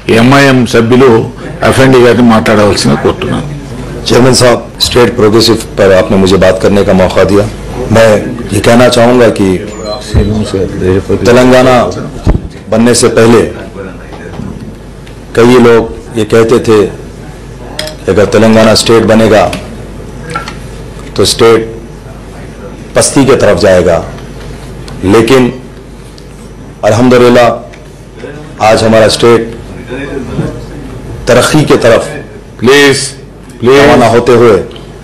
MIM సభ్యులు FMD గారిని మాట్లాడవలసిందిగా కోరుతున్నాను. चेयरमैन साहब, स्टेट प्रोग्रेसिव पर आपने मुझे बात करने का मौका दिया। मैं ये कहना चाहूँगा कि तेलंगाना बनने से पहले कई लोग ये कहते थे कि अगर तेलंगाना स्टेट बनेगा तो स्टेट पस्ती के तरफ जाएगा, लेकिन अल्हम्दुलिल्लाह आज हमारा स्टेट तरक्की के तरफ ప్లీజ్ रवाना होते हुए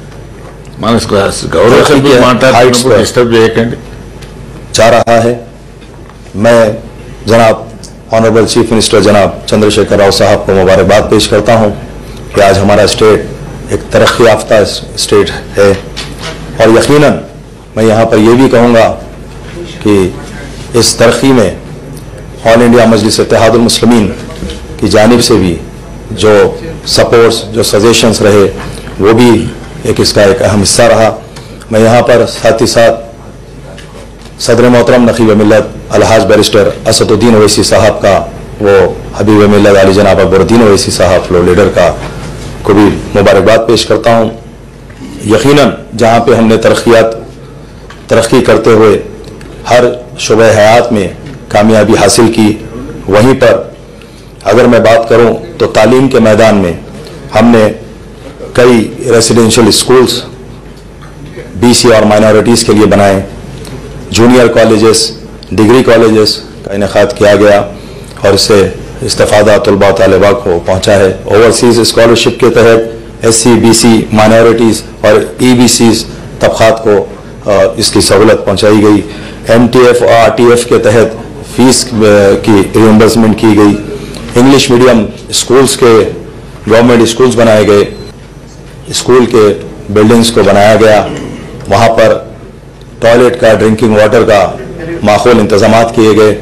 గౌరవ సభ్యులు మాట్లాడుతున్నప్పుడు డిస్టర్బ్ చేయకండి जा रहा है। मैं जनाब ऑनरेबल चीफ मिनिस्टर जनाब चंद्रशेखर राव साहब को मुबारकबाद पेश करता हूं कि आज हमारा स्टेट एक तरक्की याफ्ता स्टेट है, और यकीनन मैं यहां पर यह भी कहूंगा कि इस तरक्की में ऑल इंडिया मजलिस इत्तेहादुल मुस्लिमीन की जानिब से भी जो सपोर्ट्स, जो सजेशंस रहे, वो भी इसका एक अहम हिस्सा रहा। मैं यहाँ पर साथ ही साथ सदर मोहतरम नकीब मिल्लत अलहाज बैरिस्टर असदुद्दीन ओवैसी साहब का, वो हबीब मिल्लत अली जनाब अकबरुद्दीन ओवैसी साहब फ्लोर लीडर का को भी मुबारकबाद पेश करता हूँ। यकीनन जहाँ पे हमने तरक्की करते हुए हर शुबे हयात में कामयाबी हासिल की, वहीं पर अगर मैं बात करूं तो तालीम के मैदान में हमने कई रेसिडेंशियल स्कूल्स बीसी और माइनॉरिटीज़ के लिए बनाए, जूनियर कॉलेजेस, डिग्री कॉलेजेस का इनेकाद किया गया और इससे इस्तेफादा तलबा तालिबा को पहुंचा है। ओवरसीज़ स्कॉलरशिप के तहत SC, BC, माइनॉरिटीज़ और EBCs तबक़ात को इसकी सहूलत पहुंचाई गई। MTF और RTF के तहत फ़ीस की रिइंबर्समेंट की गई। इंग्लिश मीडियम स्कूल्स के गवर्नमेंट स्कूल्स बनाए गए, स्कूल के बिल्डिंग्स को बनाया गया, वहाँ पर टॉयलेट का, ड्रिंकिंग वाटर का माहौल इंतजामात किए गए।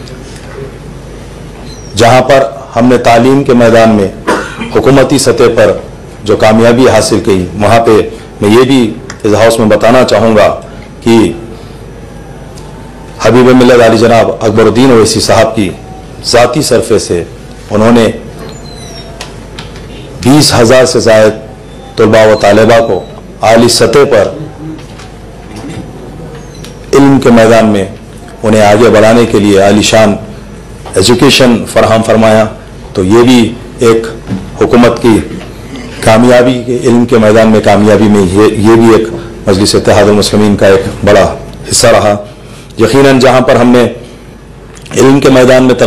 जहाँ पर हमने तालीम के मैदान में हुकूमती सतह पर जो कामयाबी हासिल की, वहाँ पे मैं ये भी इस हाउस में बताना चाहूँगा कि हबीब मिल्लत अली जनाब अकबरुद्दीन ओवैसी साहब की ज़ाती सरफे से उन्होंने 20,000 से ज़ायद तलबा व तालिबा को आली सतह पर इल्म के मैदान में उन्हें आगे बढ़ाने के लिए आलीशान एजुकेशन फराहम फरमाया। तो ये भी एक हुकूमत की कामयाबी के इल्म के मैदान में कामयाबी में ये भी एक मजलिस इत्तेहादुल मुस्लिमीन का एक बड़ा हिस्सा रहा। यकीनन जहाँ पर हमने इल्म के मैदान में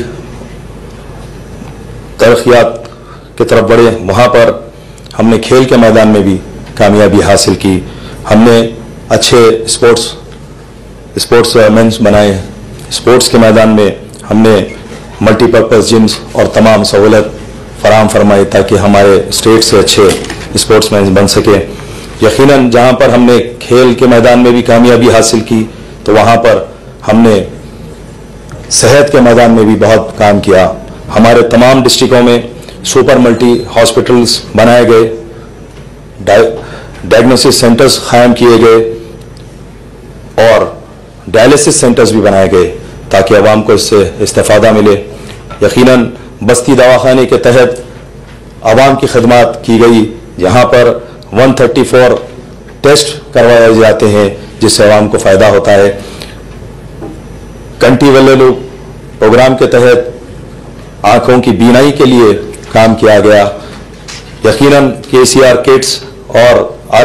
तरक्यात की तरफ बढ़े, वहाँ पर हमने खेल के मैदान में भी कामयाबी हासिल की। हमने अच्छे स्पोर्ट्स मेंस बनाए। स्पोर्ट्स के मैदान में हमने मल्टीपर्पज़ जिम्स और तमाम सहूलत फराहम फरमाई ताकि हमारे स्टेट से अच्छे स्पोर्ट्समैन बन सके। यकीनन जहाँ पर हमने खेल के मैदान में भी कामयाबी हासिल की, तो वहाँ पर हमने सेहत के मैदान में भी बहुत काम किया। हमारे तमाम डिस्ट्रिक्टों में सुपर मल्टी हॉस्पिटल्स बनाए गए, डायग्नोसिस सेंटर्स कायम किए गए और डायलिसिस सेंटर्स भी बनाए गए ताकि आवाम को इससे इस्तेफादा मिले। यकीनन बस्ती दवाखाने के तहत आवाम की खदमात की गई, यहाँ पर 134 टेस्ट करवाए जाते हैं जिससे आवाम को फ़ायदा होता है। कंटी वल्लू प्रोग्राम के तहत आँखों की बीनाई के लिए काम किया गया। यकीनन KCR किट्स और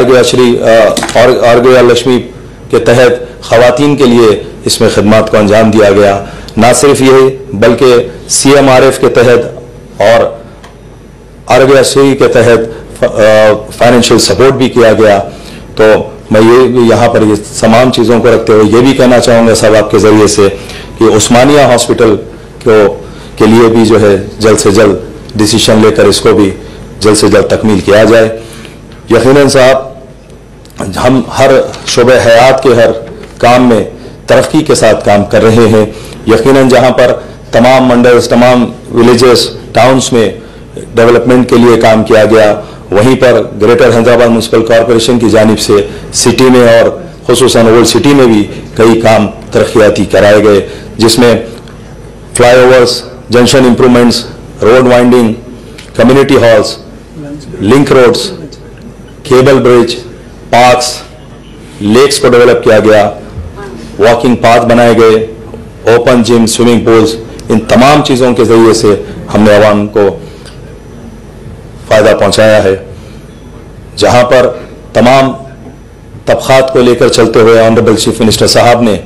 आर्गया लक्ष्मी के तहत ख़वातीन के लिए इसमें खदमात को अंजाम दिया गया। ना सिर्फ यही बल्कि CMRF के तहत और आर्गयाश्री के तहत फाइनेंशियल सपोर्ट भी किया गया। तो मैं ये यहाँ पर ये तमाम चीज़ों को रखते हुए ये भी कहना चाहूँगा सब आपके ज़रिए से कि उस्मानिया हॉस्पिटल के लिए भी जो है जल्द से जल्द डिसीजन लेकर इसको भी जल्द से जल्द तकमील किया जाए। यकीनन साहब, हम हर शुबे हयात के हर काम में तरक्की के साथ काम कर रहे हैं। यकीनन जहाँ पर तमाम मंडल्स, तमाम विलेजेस, टाउन्स में डेवलपमेंट के लिए काम किया गया, वहीं पर ग्रेटर हैदराबाद म्यूनसिपल कॉरपोरेशन की जानिब से सिटी में और खुसूसन ओल्ड सिटी में भी कई काम तरक्याती कराए गए, जिसमें flyovers, junction improvements, road widening, community halls, link roads, cable bridge, parks, lakes को डेवलप किया गया, वॉकिंग पाथ बनाए गए, ओपन जिम, स्विमिंग पूल्स, इन तमाम चीज़ों के जरिए से हमने आवाम को फायदा पहुंचाया है। जहां पर तमाम तबकात को लेकर चलते हुए ऑनरेबल चीफ मिनिस्टर साहब ने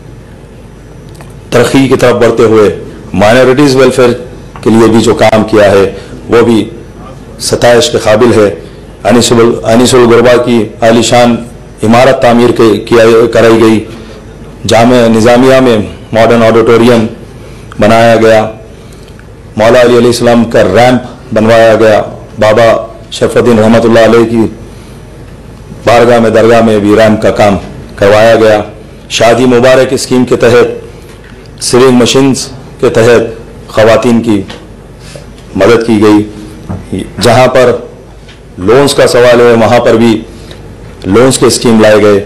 तरक्की की तरफ बढ़ते हुए माइनॉरिटीज वेलफेयर के लिए भी जो काम किया है वो भी सताइश के काबिल है। अनीसुल गुरबा की आलीशान इमारत तामीर कराई गई, जामे निज़ामिया में मॉडर्न ऑडिटोरियम बनाया गया, मौला अली अलैहिस्सलाम का रैंप बनवाया गया, बाबा शरफुद्दीन रहमतुल्लाह अलैह की बारगाह में दरगाह में भी रैंप का काम करवाया गया। शादी मुबारक स्कीम के तहत सिविंग मशीन्स के तहत ख़वातीन की मदद की गई। जहां पर लोन्स का सवाल है वहां पर भी लोन्स के स्कीम लाए गए,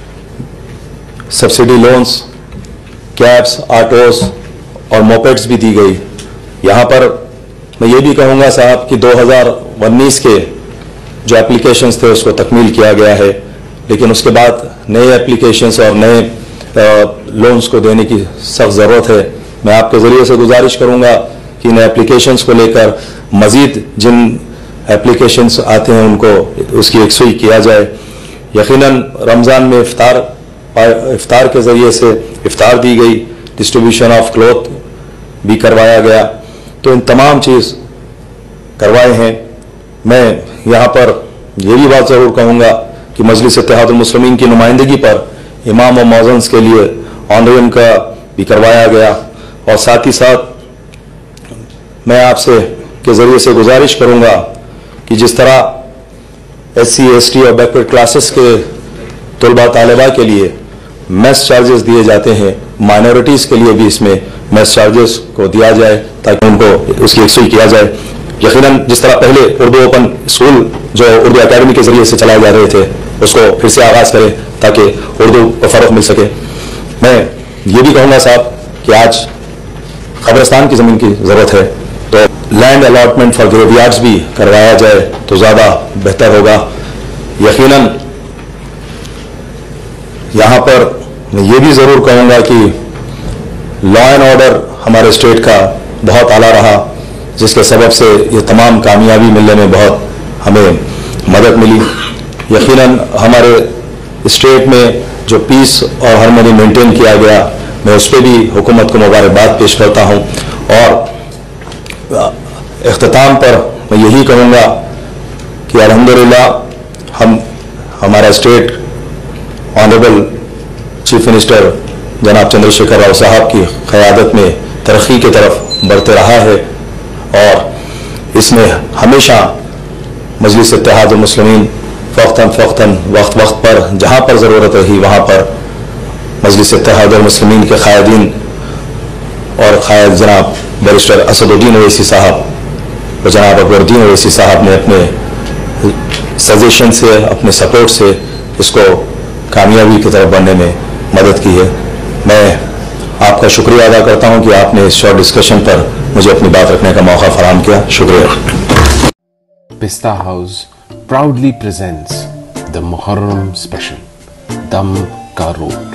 सब्सिडी लोन्स, कैब्स, ऑटोस और मोपेड्स भी दी गई। यहाँ पर मैं ये भी कहूँगा साहब कि 2019 के जो एप्लीकेशंस थे उसको तकमील किया गया है, लेकिन उसके बाद नए एप्लीकेशंस और नए लोन्स को देने की सख्त ज़रूरत है। मैं आपके ज़रिए से गुजारिश करूँगा कि इन एप्लीकेशंस को लेकर मज़ीद जिन एप्लीकेशंस आते हैं उनको उसकी यकसुई किया जाए। यकीनन रमज़ान में इफ्तार के ज़रिए से इफ्तार दी गई, डिस्ट्रीब्यूशन ऑफ क्लॉथ भी करवाया गया, तो इन तमाम चीज़ करवाए हैं। मैं यहाँ पर ये भी बात ज़रूर कहूँगा कि मजलिस इत्तेहादुल मुस्लिमीन की नुमाइंदगी पर इमाम और मौज़न्स के लिए ऑनरेरियम का भी करवाया गया। और साथ ही साथ मैं आपसे के ज़रिए से गुजारिश करूँगा कि जिस तरह SC, ST और बैकवर्ड क्लासेस के तलबा तालिबा के लिए मेस चार्जेस दिए जाते हैं, माइनॉरिटीज़ के लिए भी इसमें मेस चार्जेस को दिया जाए ताकि उनको उसकी यकसुई किया जाए। यकीनन जिस तरह पहले उर्दू ओपन स्कूल जो उर्दू एकेडमी के ज़रिए से चलाए जा रहे थे उसको फिर से आगाज़ करें ताकि उर्दू को फ़रोग़ मिल सके। मैं ये भी कहूँगा साहब कि आज कब्रिस्तान की ज़मीन की ज़रूरत है, तो लैंड अलॉटमेंट फॉर ग्रेवयार्ड्स भी करवाया जाए तो ज़्यादा बेहतर होगा। यकीनन यहाँ पर मैं ये भी ज़रूर कहूँगा कि लॉ एंड ऑर्डर हमारे स्टेट का बहुत आला रहा, जिसके सबब से ये तमाम कामयाबी मिलने में बहुत हमें मदद मिली। यकीनन हमारे स्टेट में जो पीस और हार्मनी मेंटेन किया गया, मैं उस पर भी हुकूमत को मुबारकबाद पेश करता हूँ। और इख्तिताम पर मैं यही कहूँगा कि अल्हम्दुलिल्लाह हमारा स्टेट ऑनरेबल चीफ मिनिस्टर जनाब चंद्रशेखर राव साहब की क़यादत में तरक्की की तरफ बढ़ते रहा है और इसमें हमेशा मजलिस इत्तेहादुल मुस्लिमीन फ़ौक़तन वक्त पर जहाँ पर ज़रूरत रही वहाँ पर मजलिस इत्तेहादुल मुस्लिमीन के क़ायदीन और क़ायद जनाब बैरिस्टर असदुद्दीन ओवैसी साहब और जनाब अकबरुद्दीन ओवैसी साहब ने अपने सजेशन से, अपने सपोर्ट से इसको कामयाबी की तरफ बढ़ने में मदद की है। मैं आपका शुक्रिया अदा करता हूं कि आपने इस शॉर्ट डिस्कशन पर मुझे अपनी बात रखने का मौका फराहम किया। शुक्रिया। Pista House proudly presents the Muharram special, Dam Ka Road.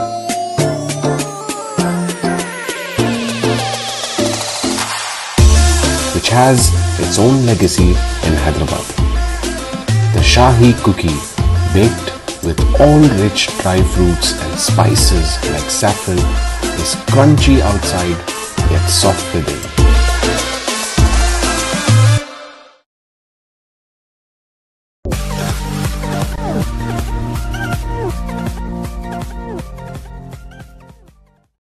Which has its own legacy in Hyderabad. The Shahi cookie, baked with all rich dry fruits and spices like saffron, is crunchy outside yet soft within.